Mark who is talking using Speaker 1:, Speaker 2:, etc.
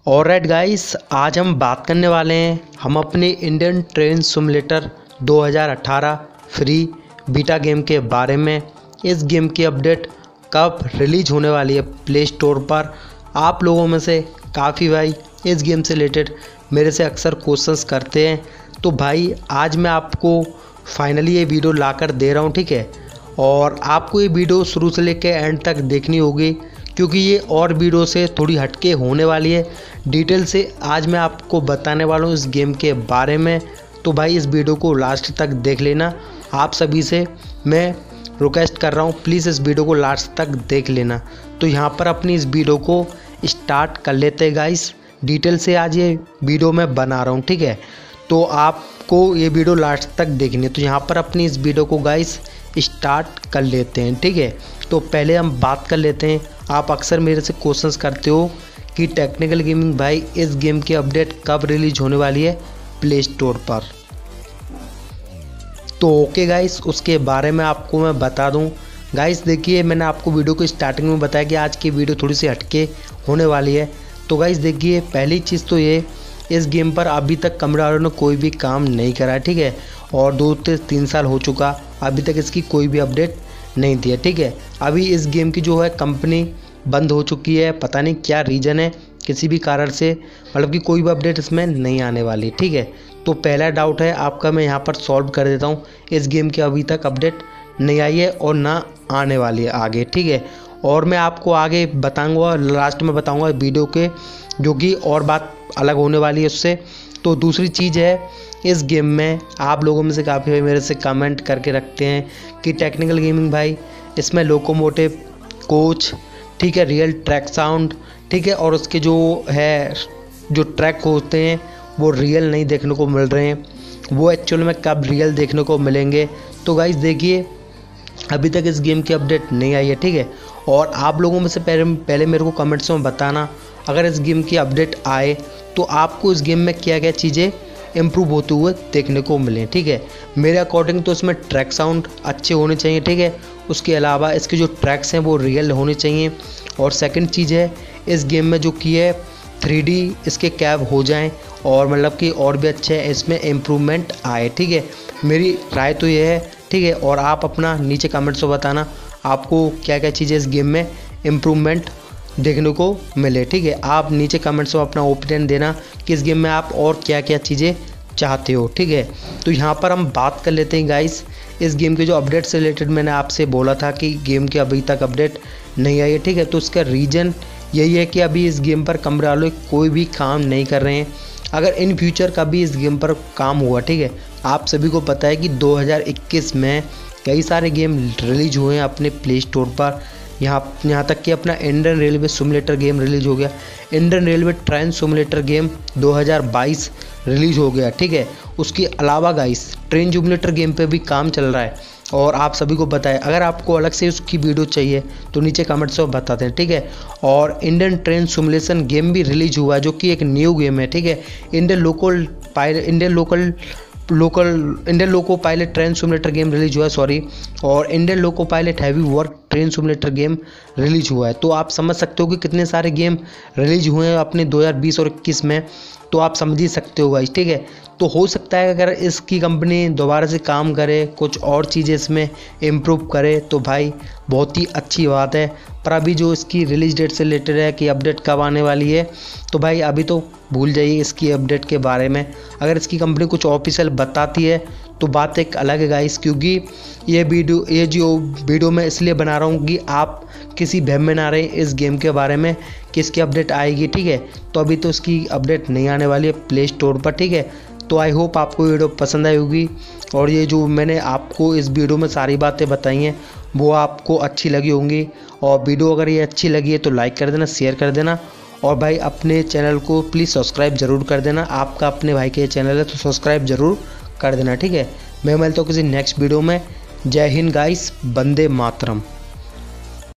Speaker 1: Alright guys, आज हम बात करने वाले हैं हम अपने Indian train simulator 2018 free beta game के बारे में। इस गेम की अपडेट कब रिलीज होने वाली है प्ले स्टोर पर। आप लोगों में से काफ़ी भाई इस गेम से रिलेटेड मेरे से अक्सर क्वेश्चंस करते हैं, तो भाई आज मैं आपको फाइनली ये वीडियो लाकर दे रहा हूँ, ठीक है। और आपको ये वीडियो शुरू से लेकर एंड तक देखनी होगी क्योंकि ये और वीडियो से थोड़ी हटके होने वाली है। डिटेल से आज मैं आपको बताने वाला हूँ इस गेम के बारे में, तो भाई इस वीडियो को लास्ट तक देख लेना। आप सभी से मैं रिक्वेस्ट कर रहा हूँ, प्लीज़ इस वीडियो को लास्ट तक देख लेना। तो यहाँ पर अपनी इस वीडियो को स्टार्ट कर लेते हैं गाइस। डिटेल से आज ये वीडियो मैं बना रहा हूँ, ठीक है, तो आपको ये वीडियो लास्ट तक देखनी है। तो यहाँ पर अपनी इस वीडियो को गाइस स्टार्ट कर लेते हैं, ठीक है। तो पहले हम बात कर लेते हैं, आप अक्सर मेरे से क्वेश्चंस करते हो कि टेक्निकल गेमिंग भाई इस गेम की अपडेट कब रिलीज होने वाली है प्ले स्टोर पर। तो ओके गाइस, उसके बारे में आपको मैं बता दूं। गाइस देखिए, मैंने आपको वीडियो को स्टार्टिंग में बताया कि आज की वीडियो थोड़ी सी हटके होने वाली है। तो गाइस देखिए, पहली चीज़ तो ये, इस गेम पर अभी तक कंपनी वालों ने कोई भी काम नहीं करा है, ठीक है। और 2 से 3 साल हो चुका, अभी तक इसकी कोई भी अपडेट नहीं दी है, ठीक है। अभी इस गेम की जो है कंपनी बंद हो चुकी है, पता नहीं क्या रीज़न है, किसी भी कारण से मतलब कि कोई भी अपडेट इसमें नहीं आने वाली, ठीक है। तो पहला डाउट है आपका मैं यहाँ पर सॉल्व कर देता हूँ। इस गेम की अभी तक अपडेट नहीं आई है और ना आने वाली है आगे, ठीक है। और मैं आपको आगे बताऊँगा, लास्ट में बताऊँगा वीडियो के, जो कि और बात अलग होने वाली है उससे। तो दूसरी चीज़ है, इस गेम में आप लोगों में से काफ़ी भाई मेरे से कमेंट करके रखते हैं कि टेक्निकल गेमिंग भाई इसमें लोकोमोटिव कोच, ठीक है, रियल ट्रैक साउंड, ठीक है, और उसके जो है जो ट्रैक होते हैं वो रियल नहीं देखने को मिल रहे हैं, वो एक्चुअल में कब रियल देखने को मिलेंगे। तो गाइस देखिए, अभी तक इस गेम की अपडेट नहीं आई है, ठीक है। और आप लोगों में से पहले मेरे को कमेंट्स में बताना, अगर इस गेम की अपडेट आए तो आपको इस गेम में क्या क्या चीज़ें इम्प्रूव होते हुए देखने को मिलें, ठीक है। मेरे अकॉर्डिंग तो इसमें ट्रैक साउंड अच्छे होने चाहिए, ठीक है। उसके अलावा इसके जो ट्रैक्स हैं वो रियल होने चाहिए। और सेकंड चीज़ है, इस गेम में जो की है 3D इसके कैब हो जाएं और मतलब कि और भी अच्छे है, इसमें इम्प्रूवमेंट आए, ठीक है। मेरी राय तो ये है, ठीक है। और आप अपना नीचे कमेंट्स में बताना आपको क्या क्या चीज़ें इस गेम में इम्प्रूवमेंट देखने को मिले, ठीक है। आप नीचे कमेंट्स में अपना ओपिनियन देना कि इस गेम में आप और क्या क्या चीज़ें चाहते हो, ठीक है। तो यहाँ पर हम बात कर लेते हैं गाइस, इस गेम के जो अपडेट से रिलेटेड मैंने आपसे बोला था कि गेम की अभी तक अपडेट नहीं आई है, ठीक है। तो उसका रीज़न यही है कि अभी इस गेम पर कंपनी वाले कोई भी काम नहीं कर रहे हैं। अगर इन फ्यूचर कभी इस गेम पर काम हुआ, ठीक है, आप सभी को पता है कि 2021 में कई सारे गेम रिलीज हुए हैं अपने प्ले स्टोर पर। यहाँ तक कि अपना Indian railway simulator game release हो गया, Indian railway train simulator game 2022 release हो गया, ठीक है। उसके अलावा गाइस ट्रेन सिमुलेटर गेम पे भी काम चल रहा है और आप सभी को पता है। अगर आपको अलग से उसकी वीडियो चाहिए तो नीचे कमेंट्स में बताते हैं, ठीक है। और इंडियन ट्रेन सिमुलेशन गेम भी रिलीज हुआ है, जो कि एक न्यू गेम है, ठीक है। Indian loco pilot train simulator game release हुआ है, सॉरी। और Indian loco pilot heavy work train simulator game release हुआ है। तो आप समझ सकते हो कि कितने सारे गेम रिलीज हुए हैं अपने 2020 और 21 में, तो आप समझ ही सकते हो गाइस, ठीक है। तो हो सकता है अगर इसकी कंपनी दोबारा से काम करे, कुछ और चीज़ें इसमें इम्प्रूव करे, तो भाई बहुत ही अच्छी बात है। पर अभी जो इसकी रिलीज डेट से रिलेटेड है कि अपडेट कब आने वाली है, तो भाई अभी तो भूल जाइए इसकी अपडेट के बारे में। अगर इसकी कंपनी कुछ ऑफिशियल बताती है तो बात एक अलग है गाइस, क्योंकि ये जो वीडियो मैं इसलिए बना रहा हूँ कि आप किसी भ्रम में ना रहे इस गेम के बारे में कि इसकी अपडेट आएगी, ठीक है। तो अभी तो इसकी अपडेट नहीं आने वाली है प्ले स्टोर पर, ठीक है। तो आई होप आपको वीडियो पसंद आई होगी और ये जो मैंने आपको इस वीडियो में सारी बातें बताई हैं वो आपको अच्छी लगी होंगी। और वीडियो अगर ये अच्छी लगी है तो लाइक कर देना, शेयर कर देना, और भाई अपने चैनल को प्लीज़ सब्सक्राइब ज़रूर कर देना। आपका अपने भाई के चैनल है तो सब्सक्राइब ज़रूर कर देना, ठीक है। मैं मिलता हूँ किसी नेक्स्ट वीडियो में। जय हिंद गाइस, वंदे मातरम।